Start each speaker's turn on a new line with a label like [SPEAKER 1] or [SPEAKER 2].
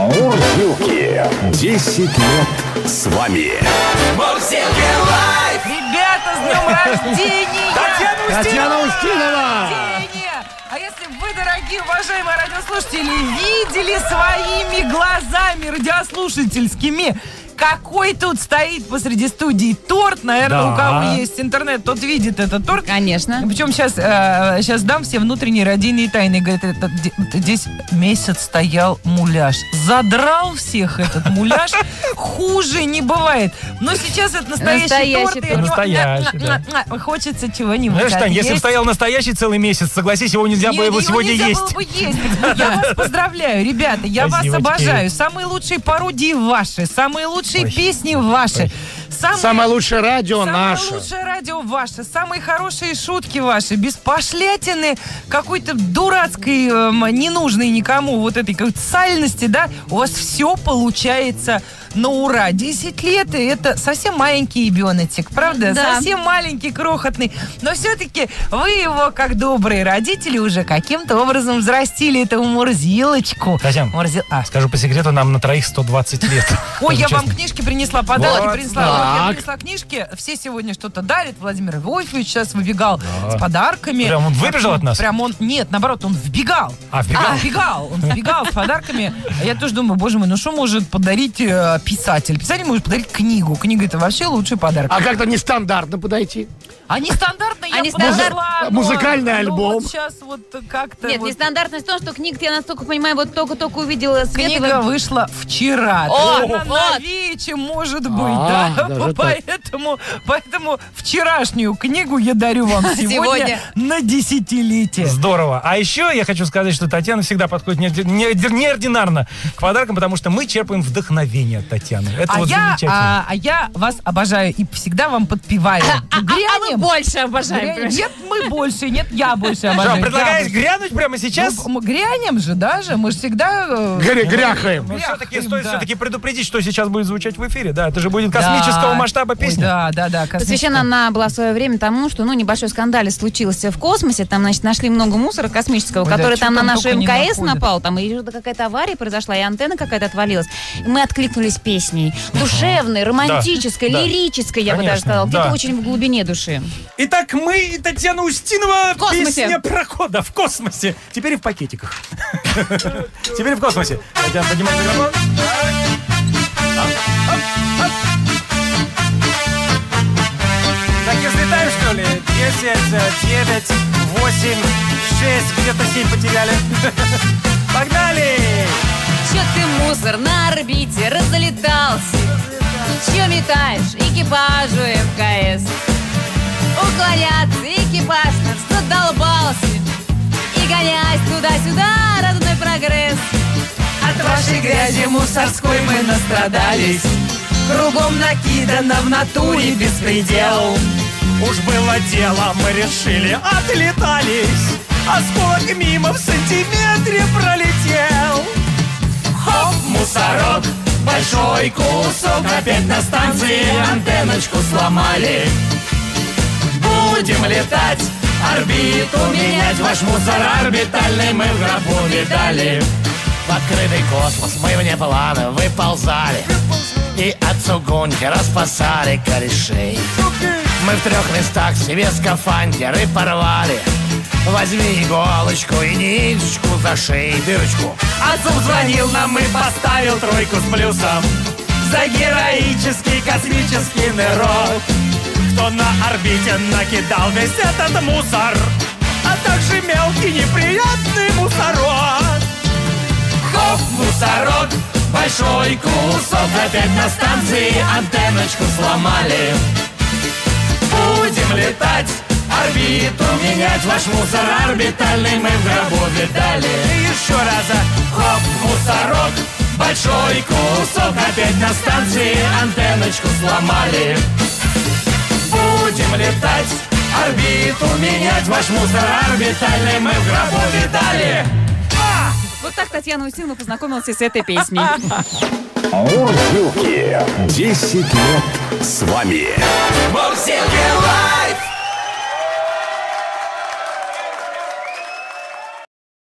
[SPEAKER 1] Мурзилки. 10 лет с вами.
[SPEAKER 2] Мурзилки лайф!
[SPEAKER 3] Ребята, с днем рождения!
[SPEAKER 4] Татьяна Устинова!
[SPEAKER 3] А если вы, дорогие, уважаемые радиослушатели, видели своими глазами радиослушательскими, какой тут стоит посреди студии торт, наверное,
[SPEAKER 4] Да.
[SPEAKER 3] у кого есть интернет, тот видит этот торт.
[SPEAKER 5] Конечно.
[SPEAKER 3] Причем сейчас дам все внутренние родийные тайны. Говорит, здесь месяц стоял муляж. Задрал всех этот муляж. Хуже не бывает. Но сейчас это настоящий торт. и
[SPEAKER 4] Настоящий, да.
[SPEAKER 3] Хочется чего-нибудь.
[SPEAKER 4] Знаешь, Тань, если бы стоял настоящий целый месяц, согласись, его нельзя было его сегодня есть.
[SPEAKER 3] Я вас поздравляю, ребята, я вас
[SPEAKER 4] Спасибочки.
[SPEAKER 3] обожаю. Самые лучшие пародии ваши, самые лучшие песни ваши.
[SPEAKER 4] Самое лучшее радио наше.
[SPEAKER 3] Самое лучшее радио ваше, самые хорошие шутки ваши, без пошлятины, какой-то дурацкой, ненужной никому вот этой какой-то сальности, да, у вас все получается на ура. 10 лет, и это совсем маленький ебеночек, правда?
[SPEAKER 5] Да.
[SPEAKER 3] Совсем маленький, крохотный. Но все-таки вы его, как добрые родители, уже каким-то образом взрастили эту Мурзилочку.
[SPEAKER 4] Татьяна, скажу по секрету, нам на троих 120 лет.
[SPEAKER 3] Ой, я
[SPEAKER 4] Честно.
[SPEAKER 3] вам книжки принесла, подарки
[SPEAKER 4] Вот
[SPEAKER 3] принесла.
[SPEAKER 4] так.
[SPEAKER 3] Вот я принесла книжки, все сегодня что-то дарят. Владимир Вольфович сейчас выбегал с подарками.
[SPEAKER 4] Прям он выбежал от нас?
[SPEAKER 3] Прям он, нет, наоборот, он вбегал.
[SPEAKER 4] Вбегал?
[SPEAKER 3] Он вбегал с подарками. А я тоже думаю, боже мой, ну что может подарить писатель? Писатель может подарить книгу. Книга — это вообще лучший подарок.
[SPEAKER 4] А как-то нестандартно подойти.
[SPEAKER 3] А нестандартно я
[SPEAKER 5] нестандартно.
[SPEAKER 3] подошла,
[SPEAKER 4] Музыкальный
[SPEAKER 3] но
[SPEAKER 4] альбом.
[SPEAKER 3] Вот сейчас вот как-то...
[SPEAKER 5] Нет,
[SPEAKER 3] вот
[SPEAKER 5] нестандартность в том, что книга, я настолько понимаю, вот только-только увидела свет.
[SPEAKER 3] Книга вышла вчера.
[SPEAKER 5] О,
[SPEAKER 3] Она
[SPEAKER 5] вот.
[SPEAKER 3] новее, чем может быть, да?
[SPEAKER 4] даже так.
[SPEAKER 3] Поэтому вчерашнюю книгу я дарю вам сегодня на десятилетие.
[SPEAKER 4] Здорово. А еще я хочу сказать, что Татьяна всегда подходит неординарно к подаркам, потому что мы черпаем вдохновение от Татьяны. Это вот замечательно.
[SPEAKER 3] А я вас обожаю и всегда вам подпеваю.
[SPEAKER 5] А мы больше обожаем.
[SPEAKER 3] Нет, мы больше, нет, я больше обожаю.
[SPEAKER 4] Что, предлагаешь грянуть прямо сейчас?
[SPEAKER 3] Мы грянем же даже, мы же всегда...
[SPEAKER 4] Гряхаем.
[SPEAKER 3] Ну,
[SPEAKER 4] Все-таки
[SPEAKER 3] да.
[SPEAKER 4] стоит все-таки предупредить, что сейчас будет звучать в эфире. Да, это же будет космического масштаба песня.
[SPEAKER 3] Ой, да.
[SPEAKER 5] Посвящена она была в свое время тому, что небольшой скандал случился в космосе. Там, значит, нашли много мусора космического,
[SPEAKER 3] Ой, да,
[SPEAKER 5] который
[SPEAKER 3] чё
[SPEAKER 5] там на
[SPEAKER 3] там
[SPEAKER 5] нашу
[SPEAKER 3] только не
[SPEAKER 5] МКС
[SPEAKER 3] находят.
[SPEAKER 5] напал. Там и какая-то авария произошла, и антенна какая-то отвалилась. И мы откликнулись песней. Душевной, романтической,
[SPEAKER 4] Да.
[SPEAKER 5] лирической, я бы даже
[SPEAKER 4] Конечно,
[SPEAKER 5] сказала. Где-то
[SPEAKER 4] да.
[SPEAKER 5] очень в глубине души.
[SPEAKER 4] Итак, мы и Татьяна Устинова.
[SPEAKER 5] В космосе.
[SPEAKER 4] Песня про хода в космосе. Теперь и в пакетиках. Теперь в космосе. Татьяна, поднимай микрофон. Так и взлетаем, что ли? 10, 9, 8, 6, где-то 7 потеряли. Погнали!
[SPEAKER 5] Чё ты, мусор, на орбите разлетался? Чё метаешь экипажу МКС? Уклоняться экипаж наш задолбался. И гонясь туда-сюда, родной прогресс.
[SPEAKER 3] От вашей грязи мусорской мы настрадались. Кругом накидано в натуре беспредел.
[SPEAKER 4] Уж было дело, мы решили, отлетались. Осколок мимо в сантиметре пролетел.
[SPEAKER 2] Хоп, мусорок, большой кусок. Опять на станции антенночку сломали. Будем летать, орбиту менять. Ваш мусор орбитальный мы в гробу видали. В открытый космос мы вне плана выползали и от цугуньки распасали корешей. Мы в 3 местах себе скафандры порвали. Возьми иголочку и ниточку за шею, дырочку. А зуб звонил нам и поставил 3 с плюсом за героический космический нырок.
[SPEAKER 4] Кто на орбите накидал весь этот мусор, а также мелкий неприятный мусорок.
[SPEAKER 2] Хоп, мусорок, большой кусок. Опять на станции антенночку сломали. Будем летать, орбиту менять. Ваш мусор орбитальный мы в гробу видали.
[SPEAKER 4] И еще раза.
[SPEAKER 2] Хоп, мусорок, большой кусок. Опять на станции антенночку сломали. Будем летать, орбиту менять. Ваш мусор орбитальный мы в гробу видали.
[SPEAKER 5] Вот так Татьяна Устинова познакомилась с этой песней.
[SPEAKER 1] Мурзилки. 10 лет с вами.
[SPEAKER 2] Мурзилки лайф!